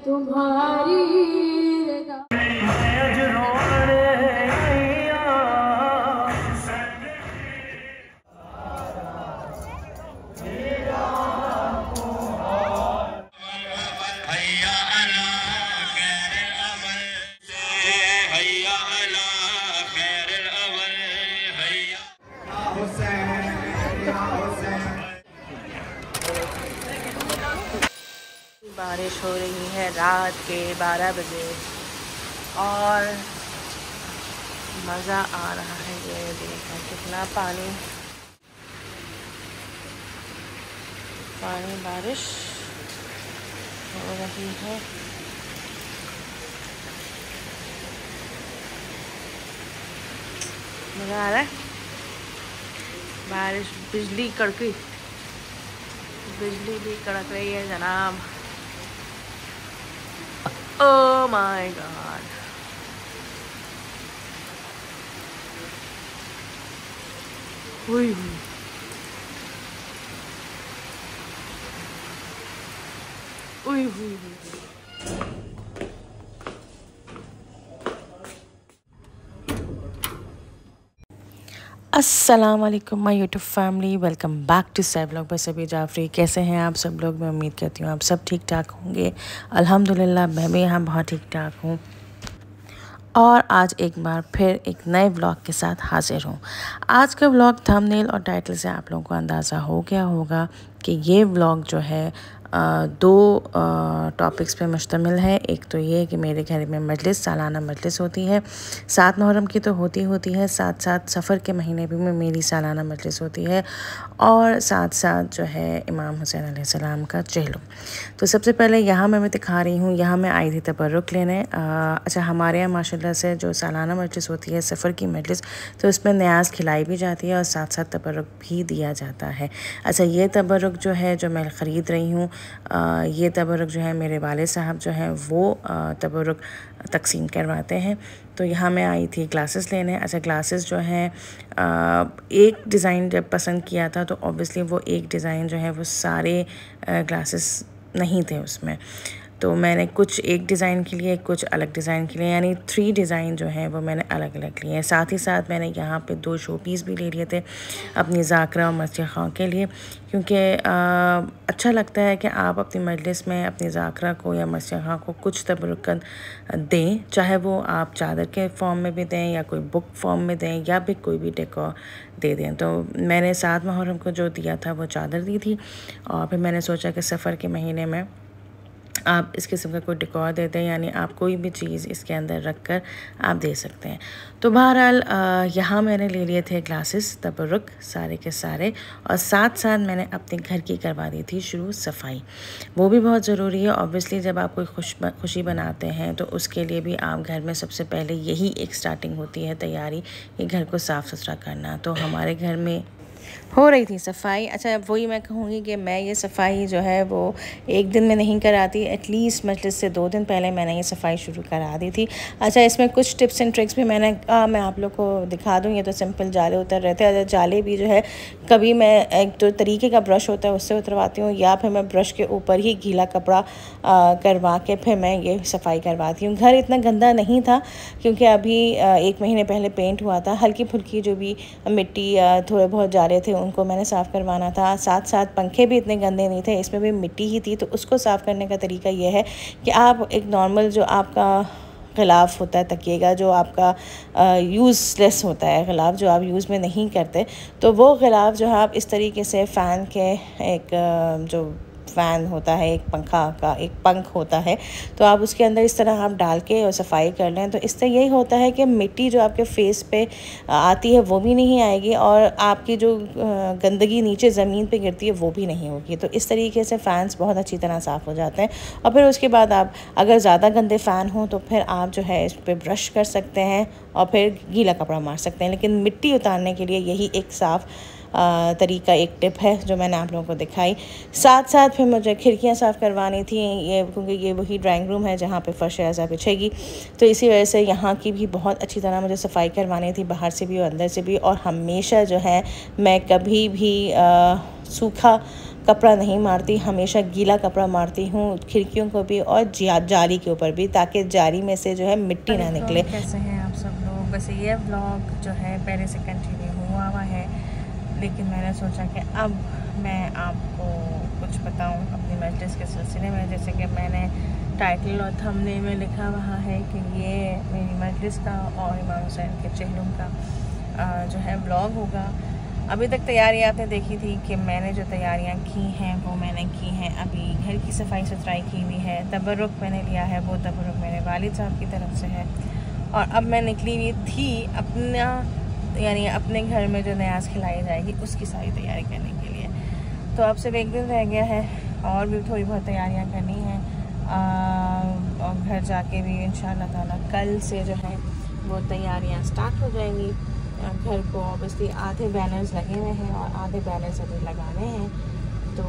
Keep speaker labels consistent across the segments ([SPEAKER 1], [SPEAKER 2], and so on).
[SPEAKER 1] तुम्हारी
[SPEAKER 2] बारिश हो रही है रात के 12 बजे और मज़ा आ रहा है ये देखकर कितना पानी बारिश हो रही है। मज़ा आ रहा है। बारिश बिजली भी कड़क रही है जनाब। Oh my God! Ui. अस्सलाम वालेकुम my YouTube family, welcome back to सै व्लॉग बाय सबीर जाफरी। कैसे हैं आप सब लोग? मैं उम्मीद करती हूँ आप सब ठीक ठाक होंगे। अल्हम्दुलिल्लाह मैं भी यहाँ बहुत ठीक ठाक हूँ और आज एक बार फिर एक नए व्लॉग के साथ हाजिर हूँ। आज का व्लॉग थंबनेल और टाइटल से आप लोगों को अंदाज़ा हो गया होगा कि ये व्लॉग जो है दो टॉपिक्स पे मुश्तमिल है। एक तो ये कि मेरे घर में मजलिस, सालाना मजलिस होती है। 7 मुहर्रम की तो होती है, साथ साथ सफ़र के महीने भी में मेरी सालाना मजलिस होती है और साथ साथ जो है इमाम हुसैन अलैहिस्सलाम का चहलुम। तो सबसे पहले यहाँ मैं दिखा रही हूँ, यहाँ मैं आई थी तबर्रुक लेने। अच्छा, हमारे यहाँ माशाल्लाह से जो सालाना मजलिस होती है, सफ़र की मजलिस, तो इसमें न्याज़ खिलाई भी जाती है और साथ साथ तबर्रुक भी दिया जाता है। अच्छा, ये तबर्रुक जो है जो मैं ख़रीद रही हूँ, ये तबर्रुक जो है मेरे वाले साहब जो हैं वो तबर्रुक तकसीम करवाते हैं। तो यहाँ मैं आई थी ग्लासेस लेने। अच्छा, ग्लासेस जो हैं एक डिज़ाइन जब पसंद किया था तो ऑब्वियसली वो एक डिज़ाइन जो है वो सारे ग्लासेस नहीं थे उसमें, तो मैंने कुछ एक डिज़ाइन के लिए, कुछ अलग डिज़ाइन के लिए, यानी 3 डिज़ाइन जो हैं वो मैंने अलग अलग लिए हैं। साथ ही साथ मैंने यहाँ पे 2 शो पीस भी ले लिए थे अपनी ज़ाकरा और मस्जिद खां के लिए, क्योंकि अच्छा लगता है कि आप अपनी मजलिस में अपनी ज़ाकरा को या मस्जिद खां को कुछ तबरुक दें, चाहे वो आप चादर के फॉर्म में भी दें या कोई बुक फॉर्म में दें या भी कोई भी डेकोर दे दें। तो मैंने 7 मुहर्रम को जो दिया था वो चादर दी थी और फिर मैंने सोचा कि सफ़र के महीने में आप इस किस्म का कोई डेकोर देते हैं, यानी आप कोई भी चीज़ इसके अंदर रख कर आप दे सकते हैं। तो बहरहाल यहाँ मैंने ले लिए थे ग्लासेस तबर्रुक सारे के सारे, और साथ साथ मैंने अपने घर की करवा दी थी शुरू सफाई। वो भी बहुत ज़रूरी है। ऑब्वियसली जब आप कोई खुशी बनाते हैं तो उसके लिए भी आप घर में सबसे पहले यही एक स्टार्टिंग होती है तैयारी, कि घर को साफ़ सुथरा करना। तो हमारे घर में हो रही थी सफाई। अच्छा, वही मैं कहूँगी कि मैं ये सफाई जो है वो एक दिन में नहीं कराती, एटलीस्ट मजलिस से 2 दिन पहले मैंने ये सफाई शुरू करा दी थी। अच्छा, इसमें कुछ टिप्स एंड ट्रिक्स भी मैं आप लोग को दिखा दूँ। ये तो सिंपल जाले उतर रहे थे। अच्छा, जाले भी जो है कभी मैं एक तो तरीके का ब्रश होता है उससे उतरवाती हूँ, या फिर मैं ब्रश के ऊपर ही गीला कपड़ा करवा के फिर मैं ये सफाई करवाती हूँ। घर इतना गंदा नहीं था क्योंकि अभी 1 महीने पहले पेंट हुआ था। हल्की फुल्की जो भी मिट्टी थोड़े बहुत जाले थे उनको मैंने साफ़ करवाना था। साथ साथ पंखे भी इतने गंदे नहीं थे, इसमें भी मिट्टी ही थी। तो उसको साफ़ करने का तरीका ये है कि आप एक नॉर्मल जो आपका गिलाफ़ होता है तकिए का, जो आपका यूज़लेस होता है, गिलाफ़ जो आप यूज़ में नहीं करते, तो वो गिलाफ़ जो है आप इस तरीके से फ़ैन के एक जो फ़ैन होता है, एक पंखा का एक पंख होता है, तो आप उसके अंदर इस तरह आप डाल के और सफाई कर लें। तो इससे यही होता है कि मिट्टी जो आपके फेस पे आती है वो भी नहीं आएगी और आपकी जो गंदगी नीचे ज़मीन पे गिरती है वो भी नहीं होगी। तो इस तरीके से फ़ैन्स बहुत अच्छी तरह साफ़ हो जाते हैं। और फिर उसके बाद आप अगर ज़्यादा गंदे फ़ैन हो तो फिर आप जो है इस पर ब्रश कर सकते हैं और फिर गीला कपड़ा मार सकते हैं। लेकिन मिट्टी उतारने के लिए यही एक साफ़ तरीका, एक टिप है जो मैंने आप लोगों को दिखाई। साथ साथ फिर मुझे खिड़कियां साफ़ करवानी थी, ये क्योंकि ये वही ड्राइंग रूम है जहाँ पे फर्श ऐसा बिछेगी, तो इसी वजह से यहाँ की भी बहुत अच्छी तरह मुझे सफाई करवानी थी, बाहर से भी और अंदर से भी। और हमेशा जो है मैं कभी भी सूखा कपड़ा नहीं मारती, हमेशा गीला कपड़ा मारती हूँ खिड़कियों को भी और जाली के ऊपर भी, ताकि जाली में से जो है मिट्टी ना निकले।
[SPEAKER 1] कैसे हैं आप सब लोग? वैसे ये व्लॉग जो है पहले से कंटिन्यू हुआ है, लेकिन मैंने सोचा कि अब मैं आपको कुछ बताऊं अपनी मजलिस के सिलसिले में। जैसे कि मैंने टाइटल और थंबनेल में लिखा हुआ है कि ये मेरी मजलिस का और इमाम हुसैन के चहलुम का जो है व्लॉग होगा। अभी तक तैयारियां आपने देखी थी कि मैंने जो तैयारियां की हैं वो मैंने की हैं। अभी घर की सफाई सुथराई की हुई है, तबरुक मैंने लिया है, वो तबरुक मेरे वालिद साहब की तरफ से है। और अब मैं निकली हुई थी अपना, यानी अपने घर में जो न्याज खिलाई जाएगी उसकी सारी तैयारी करने के लिए। तो अब सिर्फ एक दिन रह गया है और भी थोड़ी बहुत तैयारियां करनी हैं। और घर जाके भी इंशाअल्लाह ताला कल से जो है वो तैयारियां स्टार्ट हो जाएंगी। घर को ऑब्वियसली आधे बैनर्स लगे हुए हैं और आधे बैनर्स अभी लगाने हैं। तो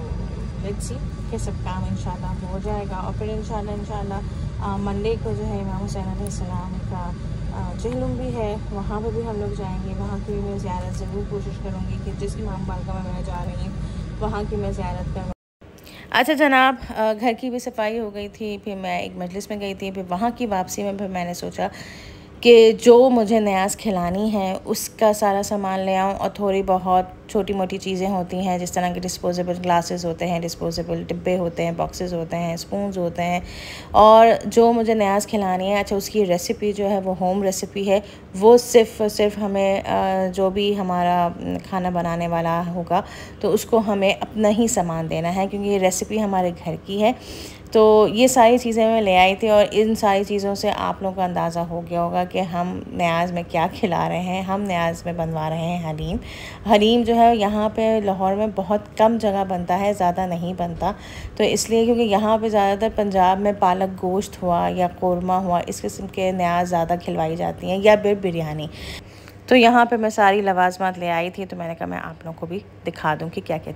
[SPEAKER 1] लेट्स सी कि सब काम इंशाल्लाह हो जाएगा। और फिर इंशाल्लाह मंडे को जो है इमाम हुसैन अलैहिस्सलाम का चहलुम भी है, वहाँ पे भी हम लोग जाएंगे। वहाँ की भी मैं ज़ियारत ज़रूर कोशिश करूँगी कि जिस इमाम बारगाह में मैं जा रही हूँ वहाँ की मैं ज़ियारत करवाऊँ।
[SPEAKER 2] अच्छा जनाब, घर की भी सफाई हो गई थी, फिर मैं एक मजलिस में गई थी, फिर वहाँ की वापसी में फिर मैंने सोचा कि जो मुझे न्याज खिलानी है उसका सारा सामान ले आऊँ। और थोड़ी बहुत छोटी मोटी चीज़ें होती हैं, जिस तरह के डिस्पोजेबल ग्लासेस होते हैं, डिस्पोजेबल डिब्बे होते हैं, बॉक्सेस होते हैं, स्पून्स होते हैं। और जो मुझे न्याज खिलानी है, अच्छा उसकी रेसिपी जो है वो होम रेसिपी है। वो सिर्फ हमें जो भी हमारा खाना बनाने वाला होगा तो उसको हमें अपना ही सामान देना है, क्योंकि ये रेसिपी हमारे घर की है। तो ये सारी चीज़ें मैं ले आई थी और इन सारी चीज़ों से आप लोगों का अंदाज़ा हो गया होगा कि हम न्याज में क्या खिला रहे हैं। हम न्याज में बनवा रहे हैं हलीम। हलीम जो है यहाँ पे लाहौर में बहुत कम जगह बनता है, ज़्यादा नहीं बनता। तो इसलिए क्योंकि यहाँ पे ज़्यादातर पंजाब में पालक गोश्त हुआ या कोरमा हुआ, इस किस्म के न्याज ज़्यादा खिलवाई जाती हैं, या फिर बिरयानी। तो यहाँ पे मैं सारी लवाजमात ले आई थी, तो मैंने कहा मैं आप लोगों को भी दिखा दूँ कि क्या क्या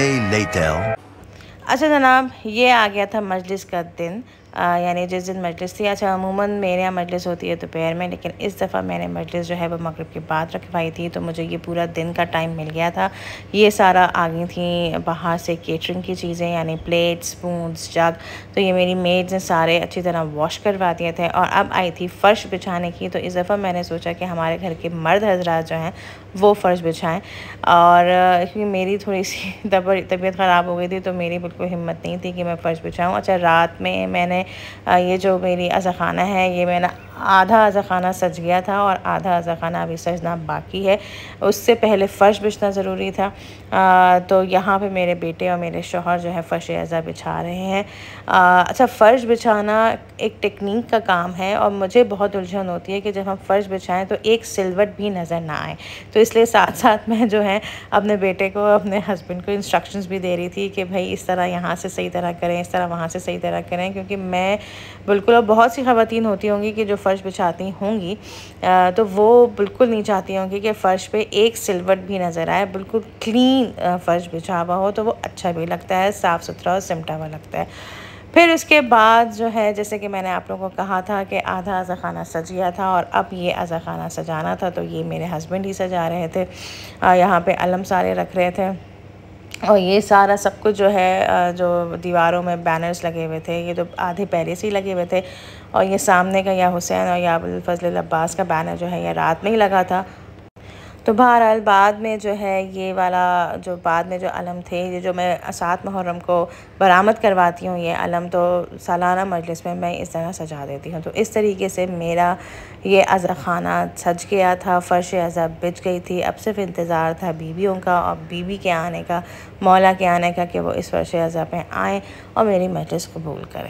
[SPEAKER 2] चीज़। अच्छा जनाब, ये आ गया था मजलिस का दिन, यानी जिस दिन मजलिस थी। अच्छा अमूमन मेरे यहाँ मजलिस होती है दोपहर में, लेकिन इस दफ़ा मैंने मजलिस जो है वो मगरिब के बाद रखवाई थी, तो मुझे ये पूरा दिन का टाइम मिल गया था। ये सारा आ गई थी बाहर से केटरिंग की चीज़ें, यानी प्लेट, स्पून्स, जग। तो ये मेरी मेड्स ने सारे अच्छी तरह वॉश करवा दिए थे। और अब आई थी फ़र्श बिछाने की, तो इस दफ़ा मैंने सोचा कि हमारे घर के मर्द हजरात जो हैं वो फ़र्श बिछाएँ। और क्योंकि मेरी थोड़ी सी तबीयत ख़राब हो गई थी, तो मेरी बिल्कुल हिम्मत नहीं थी कि मैं फ़र्श बिछाऊँ। अच्छा रात में मैंने ये जो मेरी अज़ाख़ाना है, ये मेरा आधा अज़ाख़ाना सज गया था और आधा अज़ाख़ाना अभी सजना बाकी है। उससे पहले फ़र्श बिछना ज़रूरी था। तो यहाँ पे मेरे बेटे और मेरे शौहर जो है फ़र्श अज़ा बिछा रहे हैं। अच्छा फ़र्श बिछाना एक टेक्निक का काम है और मुझे बहुत उलझन होती है कि जब हम फ़र्श बिछाएं तो एक सिलवट भी नज़र ना आए। तो इसलिए साथ साथ मैं जो है अपने बेटे को, अपने हस्बैंड को इंस्ट्रक्शंस भी दे रही थी कि भाई इस तरह यहाँ से सही तरह करें, इस तरह वहाँ से सही तरह करें। क्योंकि मैं बिल्कुल, और बहुत सी ख़वातीन होती होंगी कि जो फ़र्श बिछाती होंगी तो वो बिल्कुल नहीं चाहती होंगी कि फ़र्श पे एक सिलवट भी नज़र आए। बिल्कुल क्लीन फ़र्श बिछा हुआ हो तो वो अच्छा भी लगता है, साफ़ सुथरा और सिमटा हुआ लगता है। फिर उसके बाद जो है, जैसे कि मैंने आप लोगों को कहा था कि आधा अज़ाख़ाना सज गया था और अब ये अज़ाख़ाना सजाना था, तो ये मेरे हस्बैंड ही सजा रहे थे। यहाँ पे अलम सारे रख रहे थे और ये सारा सब कुछ जो है, जो दीवारों में बैनर्स लगे हुए थे, ये तो आधे पहले से ही लगे हुए थे। और ये सामने का या हुसैन और या अबुल फज़ल अब्बास का बैनर जो है ये रात में ही लगा था। तो बहरहाल बाद में जो है ये वाला जो बाद में जो अलम थे, ये जो मैं 7 मुहर्रम को बरामद करवाती हूँ, ये अलम तो सालाना मजलिस में मैं इस तरह सजा देती हूँ। तो इस तरीके से मेरा ये अज़ाख़ाना सज गया था, फ़र्श अज़ा बिछ गई थी। अब सिर्फ इंतज़ार था बीवियों का और बीवी के आने का, मौला के आने का, कि वो इस फ़र्श अज़ा पे आएँ और मेरी मजलिस कबूल करें।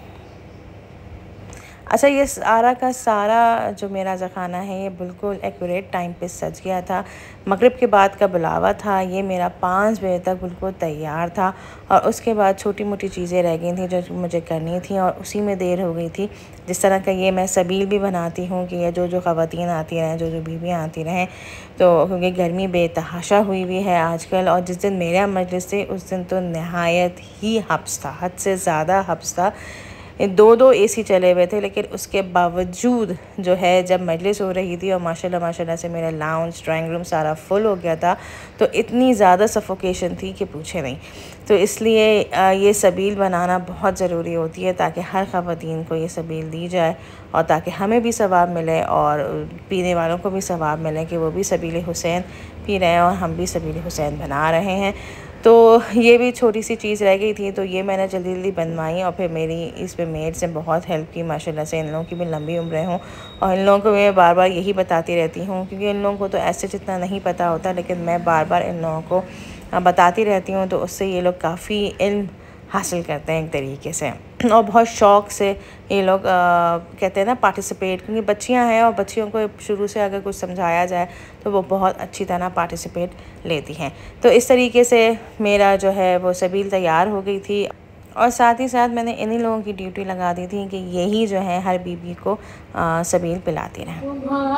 [SPEAKER 2] अच्छा ये सारा का सारा जो मेरा अज़ाख़ाना है ये बिल्कुल एक्यूरेट टाइम पे सज गया था। मगरिब के बाद का बुलावा था, ये मेरा 5 बजे तक बिल्कुल तैयार था। और उसके बाद छोटी मोटी चीज़ें रह गई थी जो मुझे करनी थी और उसी में देर हो गई थी। जिस तरह का ये मैं सबील भी बनाती हूँ कि ये जो ख़वातीन आती रहें, जो बीवियाँ आती रहें, तो क्योंकि गर्मी बेतहाशा हुई हुई है आजकल। और जिस दिन मेरा मजलिस थी उस दिन तो नहायत ही हब्स था, हद से ज़्यादा हब्स था। दो एसी चले हुए थे, लेकिन उसके बावजूद जो है जब मजलिस हो रही थी और माशाल्लाह से मेरा लाउंज ड्राइंग रूम सारा फुल हो गया था, तो इतनी ज़्यादा सफोकेशन थी कि पूछे नहीं। तो इसलिए ये सबील बनाना बहुत ज़रूरी होती है ताकि हर ख़वातीन को ये सबील दी जाए और ताकि हमें भी सवाब मिले और पीने वालों को भी सवाब मिले कि वो भी सबील हुसैन पी रहे हैं और हम भी सबील हुसैन बना रहे हैं। तो ये भी छोटी सी चीज़ रह गई थी, तो ये मैंने जल्दी जल्दी बनवाई और फिर मेरी इस पे मेड्स ने बहुत हेल्प की माशाल्लाह से। इन लोगों की भी लंबी उम्रें हों और इन लोगों को मैं बार बार यही बताती रहती हूँ, क्योंकि इन लोगों को तो ऐसे जितना नहीं पता होता, लेकिन मैं बार बार इन लोगों को बताती रहती हूँ, तो उससे ये लोग काफ़ी इल्म हासिल करते हैं एक तरीके से और बहुत शौक़ से ये लोग कहते हैं ना पार्टिसिपेट, क्योंकि बच्चियां हैं और बच्चियों को शुरू से अगर कुछ समझाया जाए तो वो बहुत अच्छी तरह पार्टिसिपेट लेती हैं। तो इस तरीके से मेरा जो है वो सबील तैयार हो गई थी और साथ ही साथ मैंने इन्हीं लोगों की ड्यूटी लगा दी थी कि यही जो है हर बीबी को सबील पिलाती रहें।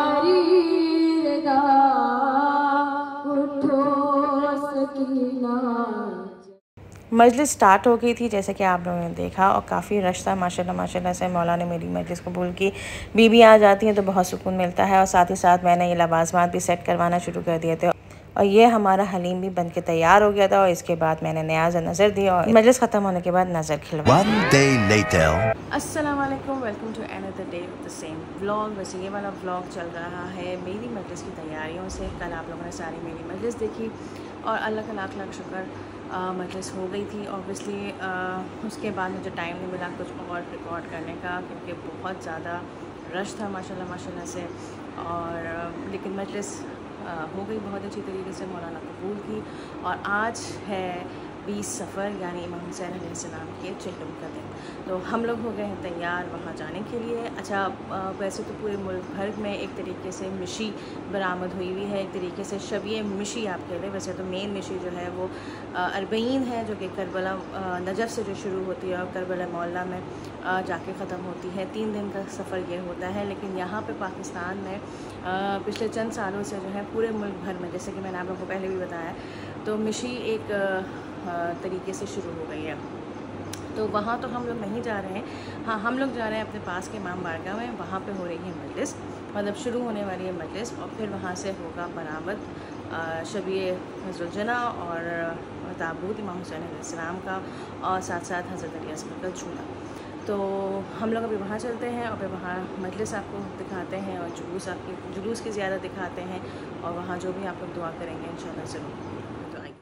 [SPEAKER 2] मजलिस स्टार्ट हो गई थी जैसे कि आप लोगों ने देखा और काफ़ी रश था माशाल्लाह से। मौला ने मेरी मजलिस कबूल की। बीबी आ जाती हैं तो बहुत सुकून मिलता है और साथ ही साथ मैंने ये लवाज़मात भी सेट करवाना शुरू कर दिए थे और ये हमारा हलीम भी बन के तैयार हो गया था और इसके बाद मैंने न्याज़ नज़र दी और मजलिस ख़त्म होने के बाद नज़र खिलवाई।
[SPEAKER 1] अस्सलाम वालेकुम, welcome to another day with the same vlog. वैसे ये वाला व्लॉग चल रहा है मेरी मजलिस की तैयारियों से। कल आप लोगों ने सारी मेरी मजलिस देखी और अल्लाह का लाख लाख शुक्र मजलिस हो गई थी। ऑब्वियसली उसके बाद मुझे टाइम नहीं मिला कुछ और रिकॉर्ड करने का, क्योंकि बहुत ज़्यादा रश था माशाल्लाह से। और लेकिन मजलिस हो गई बहुत अच्छी तरीके से, मौलाना कबूल की। और आज है 20 सफ़र यानी इमाम हुसैन अलैहिस्सलाम के चहलम का दिन। तो हम लोग हो गए हैं तैयार वहाँ जाने के लिए। अच्छा, वैसे तो पूरे मुल्क भर में एक तरीके से मिशी बरामद हुई है, एक तरीके से शबिए मिशी आप कह लें। वैसे तो मेन मिशी जो है वो अरबईन है, जो कि करबला नजफ़ से जो शुरू होती है और करबला मौला में जाके ख़त्म होती है। 3 दिन का सफ़र ये होता है। लेकिन यहाँ पे पाकिस्तान में पिछले चंद सालों से जो है पूरे मुल्क भर में, जैसे कि मैंने आप लोगों को पहले भी बताया, तो मिशी एक तरीके से शुरू हो गई है। तो वहाँ तो हम लोग नहीं जा रहे हैं। हाँ, हम लोग जा रहे हैं अपने पास के इमाम बारगाह में, वहाँ पे हो रही है मजलिस, मतलब शुरू होने वाली है मजलिस। और फिर वहाँ से होगा बरामद शबीए ज़ुलजना और ताबूत इमाम हुसैन अलैहिस्सलाम का और साथ साथ हज़रत अली अस्गर का झूला। तो हम लोग अभी वहाँ चलते हैं और फिर वहाँ मजलिस आपको दिखाते हैं और जुलूस की ज़्यादा दिखाते हैं और वहाँ जो भी आप लोग दुआ करेंगे इंशाल्लाह ज़रूर। तो आइए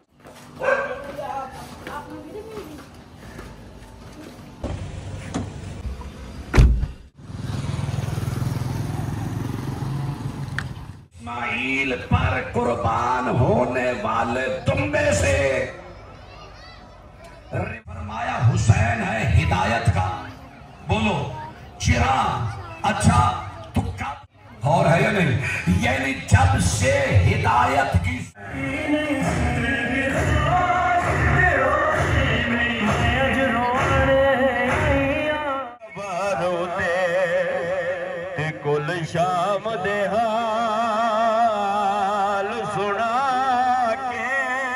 [SPEAKER 3] इस्माइल पर कुर्बान होने वाले तुम में से फरमाया हुसैन है हिदायत का। बोलो चिराग, अच्छा तुक्का और है या नहीं? यानी जब से हिदायत की कुल शाम दे हाल सुना के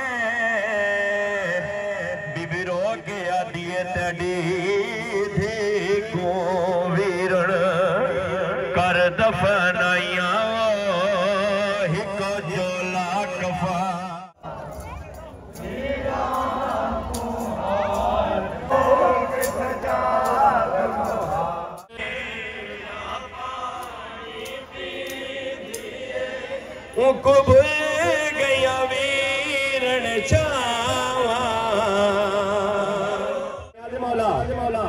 [SPEAKER 3] बीबी रो के आदिए तड़ी थी को वीरण कर दफनाइया हिको जोला कफा। को भूल गया वीरण चावा मौला मौला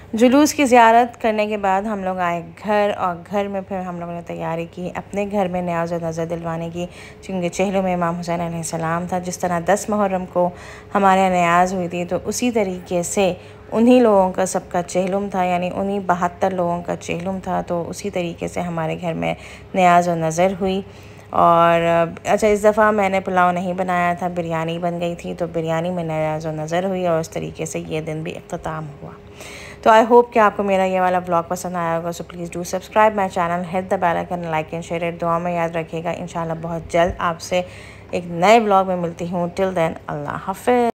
[SPEAKER 2] जुलूस की ज़ियारत करने के बाद हम लोग आए घर, और घर में फिर हम लोगों ने तैयारी की अपने घर में न्याज़ और नज़र दिलवाने की, क्योंकि चेहलों में इमाम हुसैन अलैहिस्सलाम था। जिस तरह 10 मुहर्रम को हमारे यहाँ न्याज़ हुई थी, तो उसी तरीके से उन्हीं लोगों का सबका चेहलुम था, यानी उन्हीं 72 लोगों का चेहलुम था। तो उसी तरीके से हमारे घर में न्याज़ और नज़र हुई। और अच्छा, इस दफ़ा मैंने पुलाव नहीं बनाया था, बिरयानी बन गई थी, तो बिरयानी में न्याज़ और नज़र हुई, और उस तरीके से ये दिन भी इख्तिताम हुआ। तो आई होप कि आपको मेरा ये वाला ब्लॉग पसंद आया होगा। So please do subscribe my channel, hit the bell icon, like and share it. दुआ में याद रखिएगा। इंशाल्लाह बहुत जल्द आपसे एक नए ब्लॉग में मिलती हूँ। टिल देन अल्लाह हाफ़िज़।